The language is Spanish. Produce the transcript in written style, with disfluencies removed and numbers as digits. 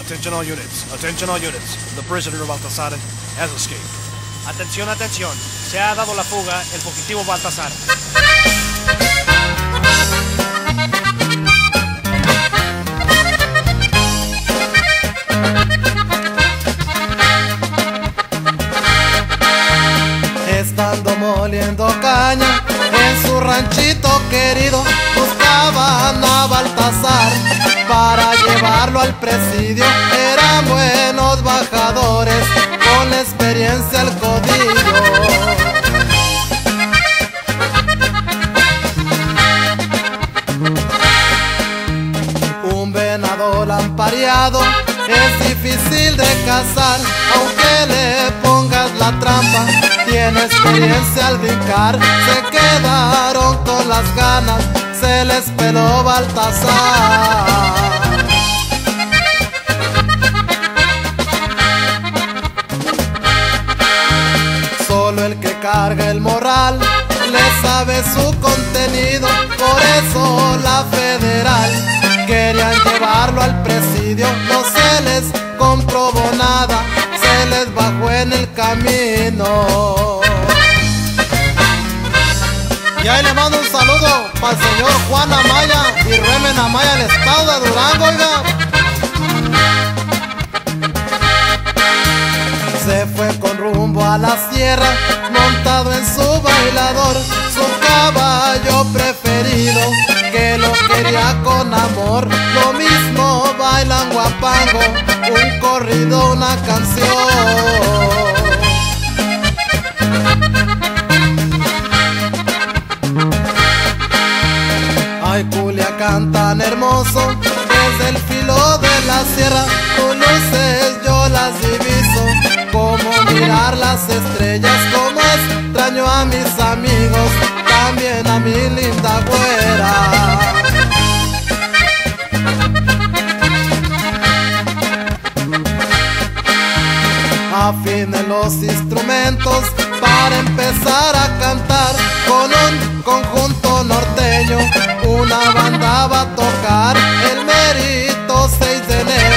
Attention all units. Attention all units. The prisoner Baltasar has escaped. Atención, atención. Se ha dado la fuga el fugitivo Baltasar. Estando moliendo caña en su ranchito querido, buscaban a Baltasar para llevarlo al presidio. Eran buenos bajadores con la experiencia al codillo. Un venado lampareado es difícil de cazar, aunque le pongas la trampa. Tiene experiencia al brincar, se quedaron con las ganas, se les peló Baltasar. Solo el que carga el morral le sabe su contenido, por eso la federal querían llevarlo al presidio. No se les comprobó nada, se les bajó en el camino. Y ahí le mando un saludo para el señor Juan Amaya y Remen Amaya, el estado de Durango, oiga. Se fue con rumbo a la sierra, montado en su bailador, su caballo preferido, que lo quería con amor. Lo mismo bailan guapango, un corrido, una canción. Ay, Culiacán tan hermoso, desde el filo de la sierra, tus luces yo las diviso, como mirar las estrellas, como extraño a mis amigos, también a mi linda güera. Afinen los instrumentos para empezar a cantar con un conjunto norteño. Una banda va a tocar el merito 6 de enero.